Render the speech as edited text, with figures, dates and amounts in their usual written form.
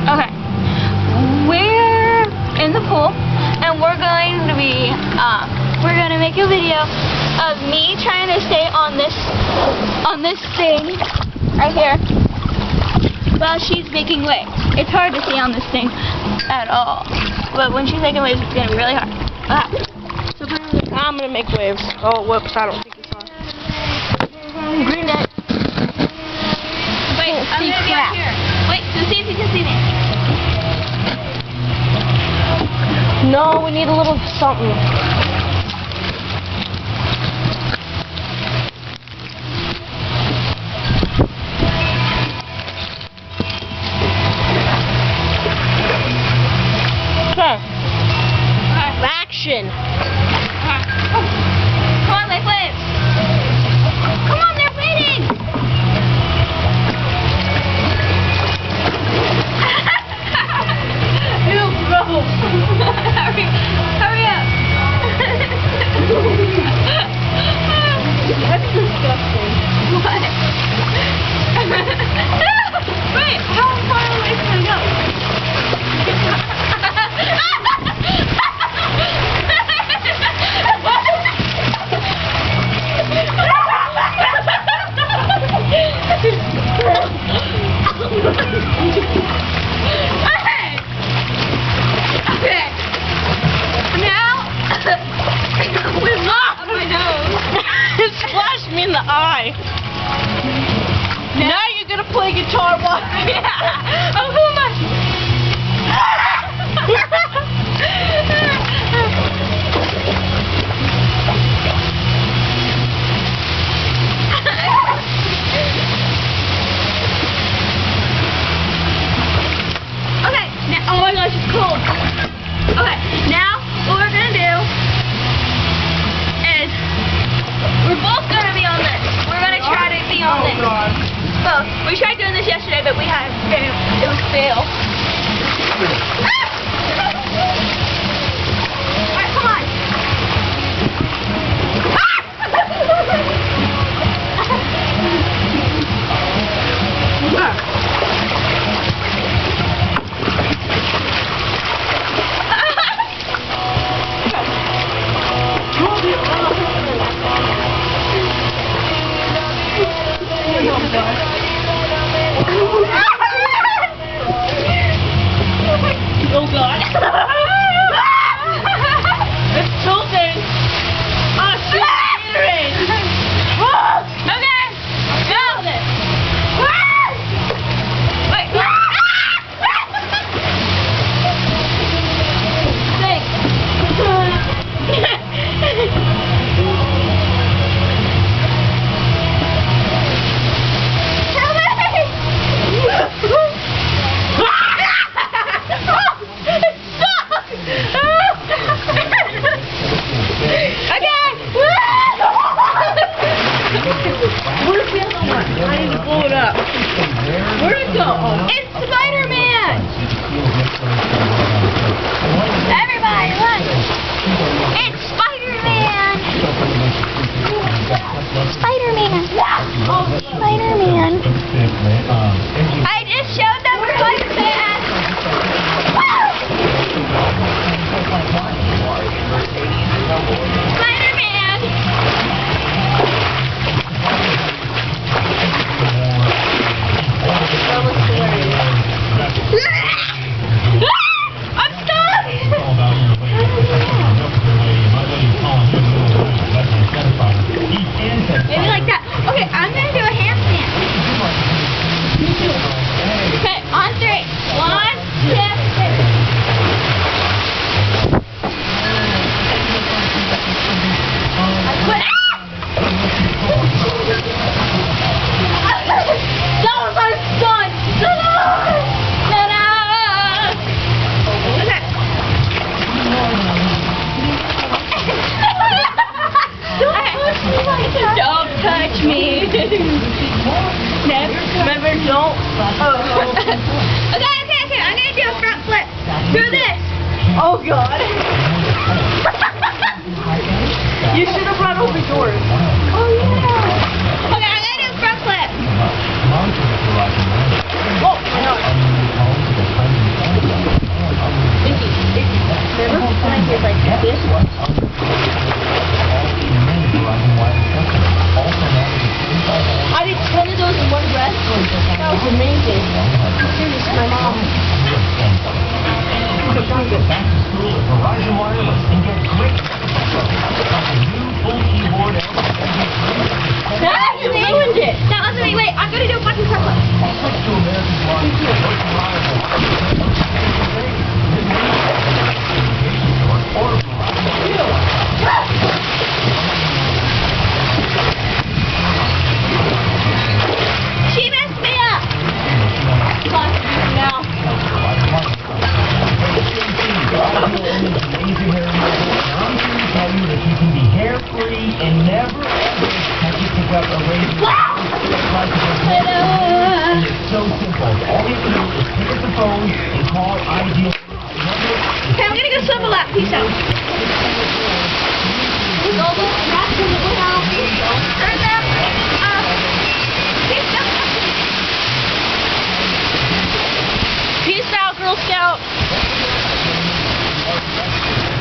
Okay. We're in the pool, and we're going to make a video of me trying to stay on this thing right here while she's making waves. It's hard to stay on this thing at all, but when she's making waves, it's gonna be really hard. So I'm gonna make waves. Oh, whoops! I don't think it's on. Green net. Wait, I'm gonna be up here. Wait, so see if you can see me. No, we need a little something. Okay. Action. Come on, make waves. Come on, they're waiting. Ew, gross. Hurry up. That's disgusting. What? Wait, how far away can I go? Okay. Now, with my nose. It splashed me in the eye. Now you're gonna play guitar while Yeah. Oh, who am I? Okay. Now, oh my gosh, it's cold. Okay. Now, what we're gonna do is we're both gonna be on this. We're gonna try to be on this. Both. We tried doing this yesterday, but we had fail. It was fail. Alright, come on. Oh god. It's tilting. Oh shit, Gatorade. Okay. Go. Wait. Where's the other one? I need to blow it up. Where'd it go? Oh. It's Spider-Man! Everybody, look! It's Spider-Man! Spider-Man! Oh, Spider-Man! I just showed them Spider-Man! Spider-Man! I'm stuck! Maybe like that. Okay, I'm gonna do a handstand. Okay, on 3. 1, 2, 3. Don't touch me. Remember, don't. Okay. I'm gonna do a front flip. Do this. Oh god. You should have brought open doors. Oh yeah. Okay, I'm gonna do a front flip. Oh, no. I did 10 of those in one breath. That was amazing. Serious, my mom. Back to school at Verizon Wireless and get great like a new full keyboard and You ruined it. That wasn't me. Wait, I'm gonna do a fucking circle. switch to America's largest most reliable or She messed me up. Now. amazing hair removal, and I'm here to tell you that you can be hair-free and never ever have to pick up a razor. And it's so simple. All you have to do is pick up the phone and call Ideal. Okay, I'm gonna go swim a lap. Peace out. Turn them up. Peace out, Girl Scout.